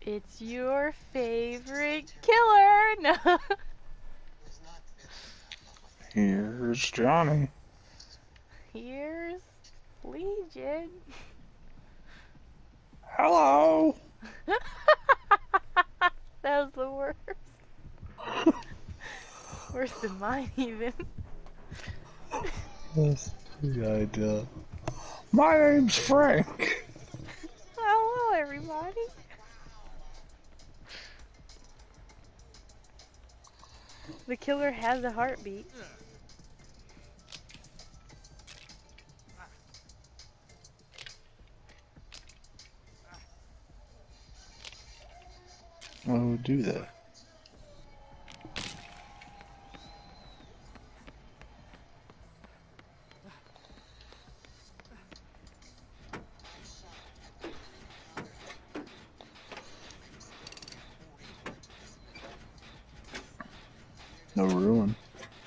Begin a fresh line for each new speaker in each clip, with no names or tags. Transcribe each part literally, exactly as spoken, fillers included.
It's your favorite killer. No.
Here's Johnny.
Here's Legion.
Hello.
That was the worst. Worse than mine, even.
That's the idea. My name's Frank.
Hello, everybody. The killer has a heartbeat.
Why would do that? No ruin.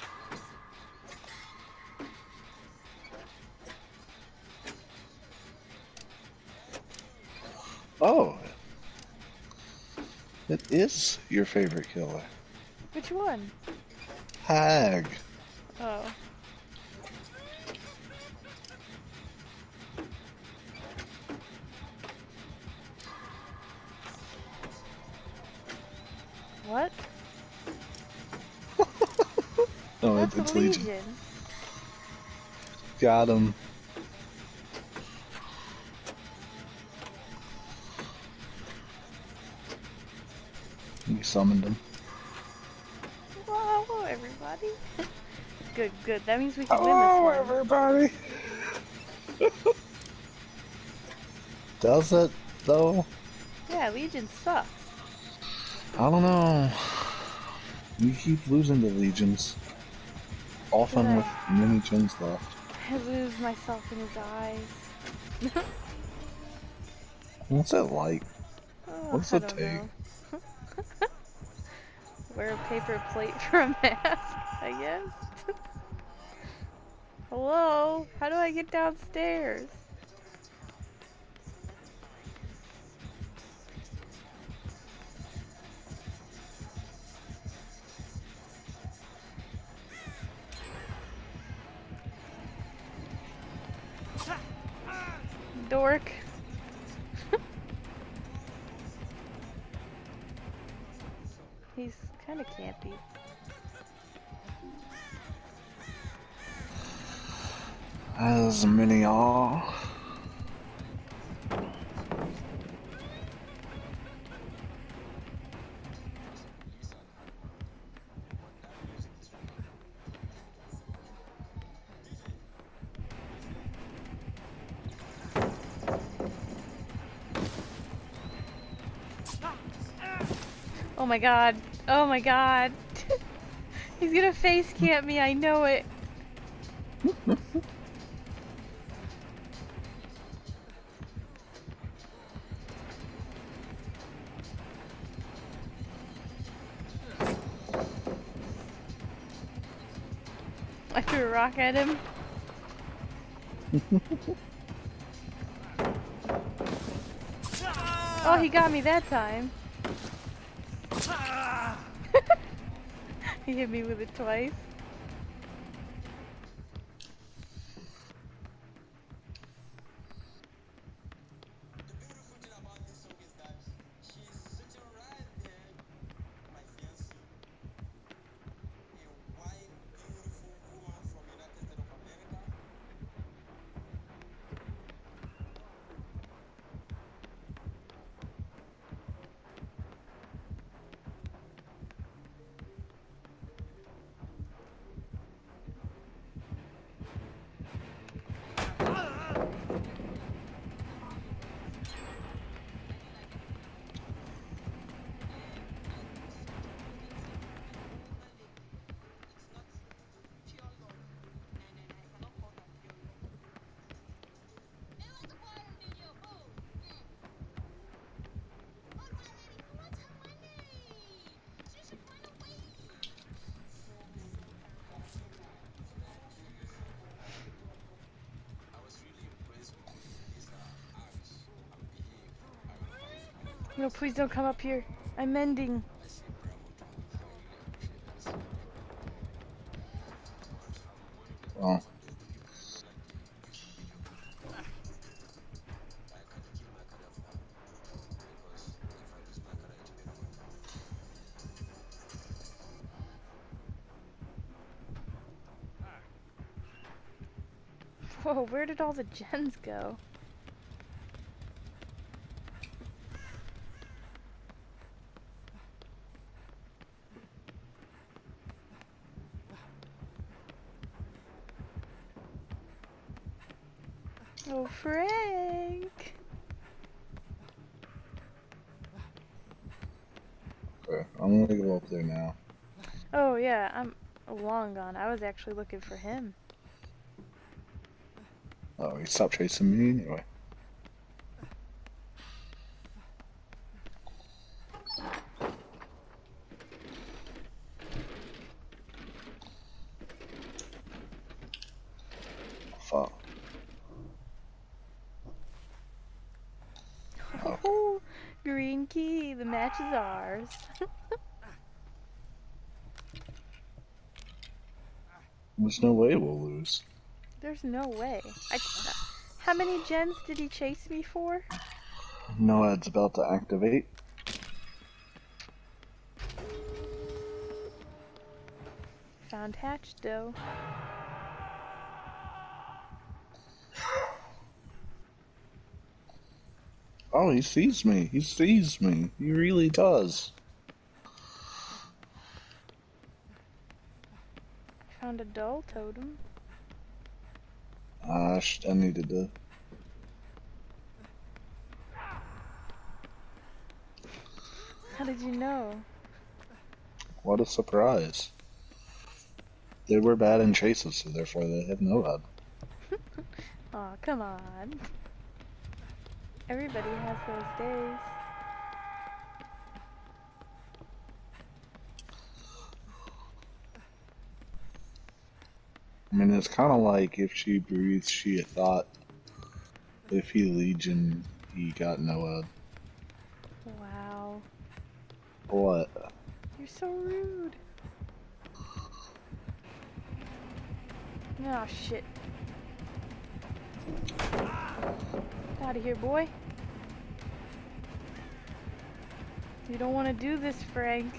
Oh, it is your favorite killer.
Which one?
Hag.
Oh. What?
No, it,
That's
it's
Legion.
Legion. Got him. You summoned him.
Well, hello, everybody. Good, good. That means we can win this
Hello,
one.
everybody. Does it, though?
Yeah, Legion sucks.
I don't know. We keep losing to Legions. Often
I,
with many gens left.
I lose myself in his eyes.
What's that like?
Oh,
What's
I
it
don't
take?
know. Wear a paper plate for a mask, I guess. Hello? How do I get downstairs? Dork. He's kind of campy.
As many are.
Oh my god. Oh my god. He's gonna face camp me, I know it. I threw a rock at him. Oh, he got me that time. He hit me with it twice. No, please don't come up here. I'm mending.
Oh.
Whoa, where did all the gens go? Oh, Frank!
Okay, I'm gonna go up there now.
Oh, yeah, I'm long gone. I was actually looking for him.
Oh, he stopped chasing me anyway. Fuck. Okay.
Oh, green key. The match is ours.
There's no way we'll lose.
There's no way. I, uh, how many gens did he chase me for?
NOAD's about to activate.
Found hatch dough.
Oh, he sees me. He sees me. He really does.
Found a dull totem.
Uh, I needed to.
How did you know?
What a surprise. They were bad in chases, so therefore they had NOAD.
Aw, come on. Everybody has those days.
I mean, it's kind of like if she breathed, she had thought if he Legion, he got NOAD.
Wow.
What?
You're so rude. Oh shit. Get out of here, boy. You don't want to do this, Frank.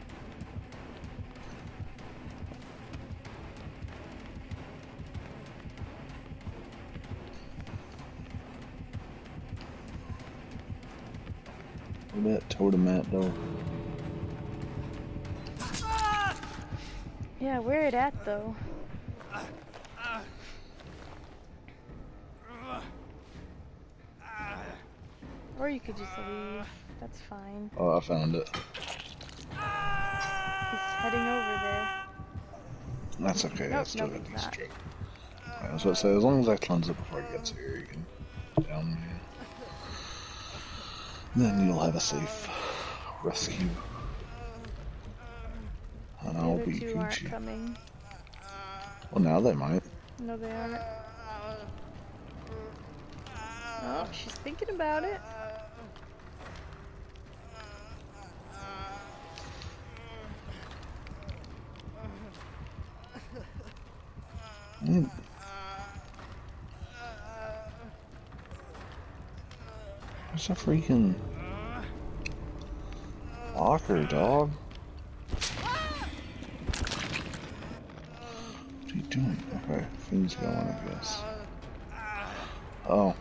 Where that totem at, though?
Yeah, where it at, though? Or you could just leave. That's fine.
Oh, I found it.
He's heading over there.
That's okay,
Nope,
I still
nope,
got
he's
these
not.
straight. I was about to say, as long as I cleanse it before it gets here, you can down me. Then you'll have a safe rescue. And
The
I'll
other
be
two aren't
Gucci.
coming.
Well, now they might.
No, they aren't. Oh, she's thinking about it.
Mm. There's a freaking locker, dog. What are you doing? Okay, things going, I guess. Oh.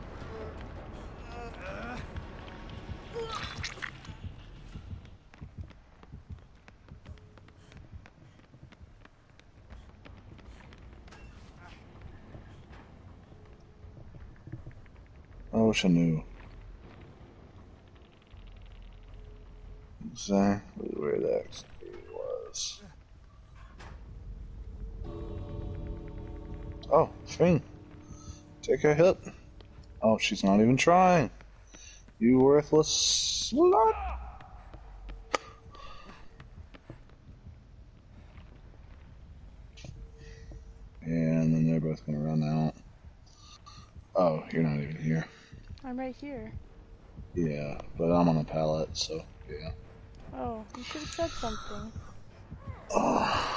I wish I knew exactly where that was. Oh, Fing. Take a hit. Oh, she's not even trying. You worthless slut. And then they're both gonna run out. Oh, you're not even here.
I'm right here.
Yeah, but I'm on a pallet, so yeah.
Oh, you should have said something.
Oh.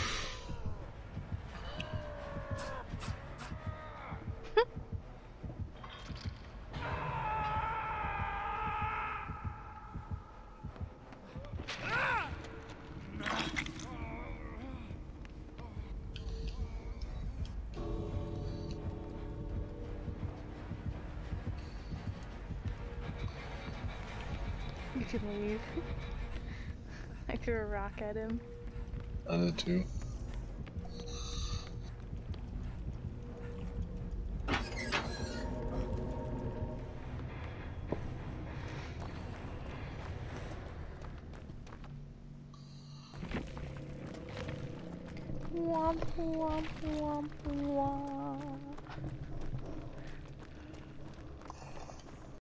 You can leave. I threw a rock at him.
I did too.
Womp womp womp womp.